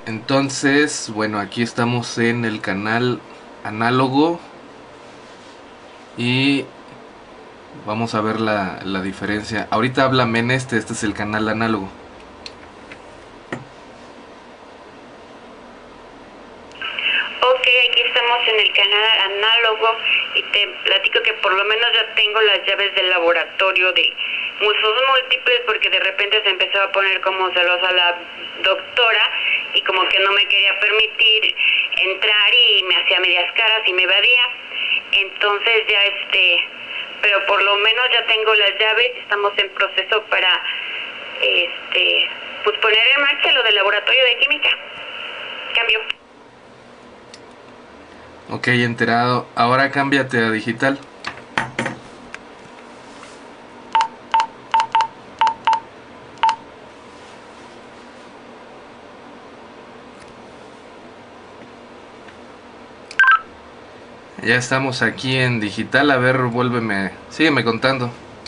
Entonces, bueno, aquí estamos en el canal análogo y vamos a ver la diferencia. Ahorita háblame en este es el canal análogo. Ok, aquí estamos en el canal análogo y te platico que por lo menos ya tengo las llaves del laboratorio de usos múltiples, porque de repente se empezó a poner como celosa la doctora y como que no me quería permitir entrar y me hacía medias caras y me evadía. Entonces ya pero por lo menos ya tengo las llaves. Estamos en proceso para pues poner en marcha lo del laboratorio de química. Cambio. Ok, enterado. Ahora cámbiate a digital. Ya estamos aquí en digital. A ver, vuélveme. Sígueme contando.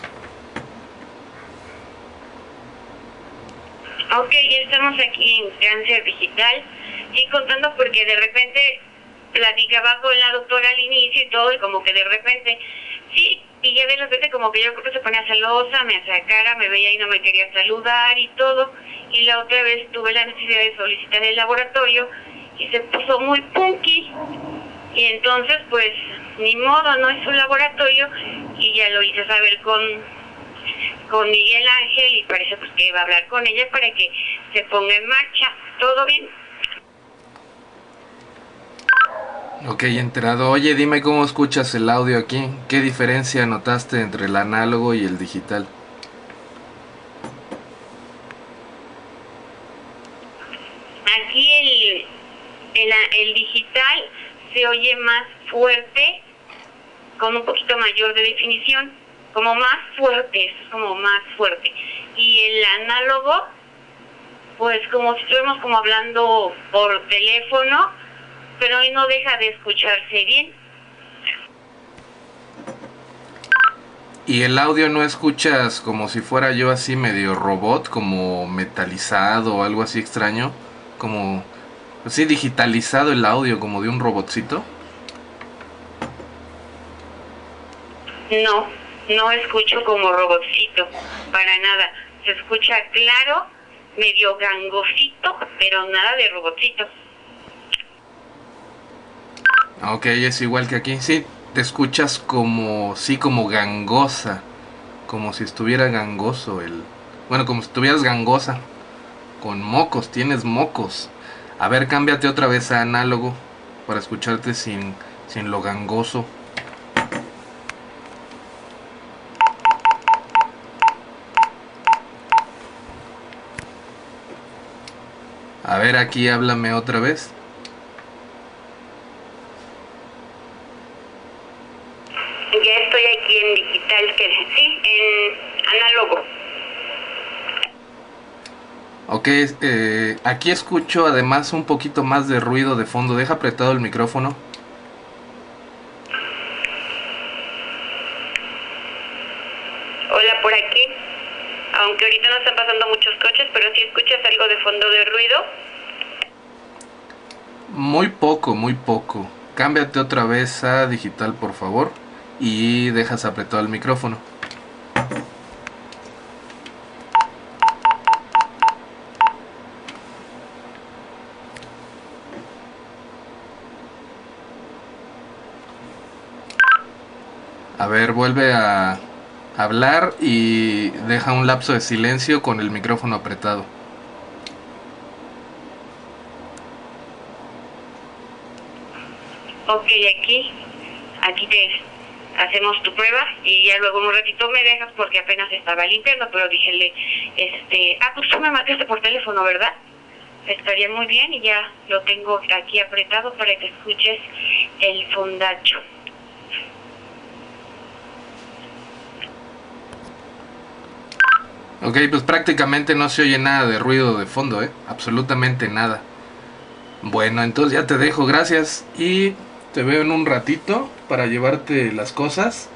Ok, ya estamos aquí en cáncer digital y contando porque de repente platicaba con la doctora al inicio y todo, y como que de repente, sí, y ya de repente como que yo creo que se ponía celosa, me hacía cara, me veía y no me quería saludar y todo, y la otra vez tuve la necesidad de solicitar el laboratorio y se puso muy punky, y entonces pues ni modo, no hizo un laboratorio y ya lo hice saber con Miguel Ángel y parece pues que va a hablar con ella para que se ponga en marcha. ¿Todo bien? Ok, enterado. Oye, dime cómo escuchas el audio aquí. ¿Qué diferencia notaste entre el análogo y el digital? Aquí el digital se oye más fuerte, con un poquito mayor de definición, como más fuerte, es como más fuerte. Y el análogo, pues como si estuviéramos como hablando por teléfono, pero hoy no deja de escucharse bien. ¿Y el audio no escuchas como si fuera yo así medio robot, como metalizado o algo así extraño? Como así digitalizado el audio, como de un robotcito. No, no escucho como robotcito, para nada. Se escucha claro, medio gangosito, pero nada de robotcito. Ok, es igual que aquí. Sí, te escuchas como, sí, como gangosa. Como si estuviera gangoso el... Bueno, como si estuvieras gangosa. Con mocos, tienes mocos. A ver, cámbiate otra vez a análogo para escucharte sin lo gangoso. A ver, aquí háblame otra vez. Ya estoy aquí en digital, sí, en análogo. Ok, aquí escucho además un poquito más de ruido de fondo. Deja apretado el micrófono. Hola, por aquí. Aunque ahorita no están pasando muchos coches, pero sí escuchas algo de fondo de ruido. Muy poco, muy poco. Cámbiate otra vez a digital, por favor. Y dejas apretado el micrófono. A ver, vuelve a hablar y deja un lapso de silencio con el micrófono apretado. Ok, aquí te hacemos tu prueba y ya luego un ratito me dejas porque apenas estaba limpiando, pero díjele, pues tú me marcaste por teléfono, ¿verdad? Estaría muy bien y ya lo tengo aquí apretado para que escuches el fondacho. Ok, pues prácticamente no se oye nada de ruido de fondo, absolutamente nada. Bueno, entonces ya te dejo, gracias. Y te veo en un ratito para llevarte las cosas.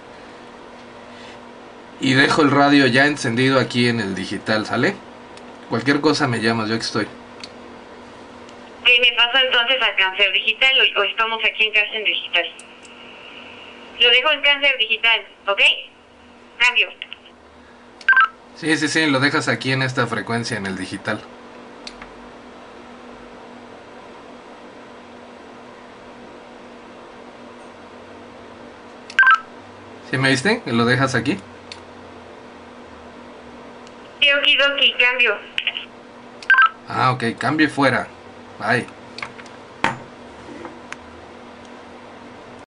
Y dejo el radio ya encendido aquí en el digital, ¿sale? Cualquier cosa me llamas, yo aquí estoy. ¿Qué me pasa entonces a cáncer digital o estamos aquí en cáncer digital? Lo dejo en cáncer digital, ¿ok? Cambio. Sí, lo dejas aquí en esta frecuencia, en el digital. ¿Sí me viste? ¿Lo dejas aquí? Sí, okidoki, cambio. Ah, ok, cambie fuera. Bye.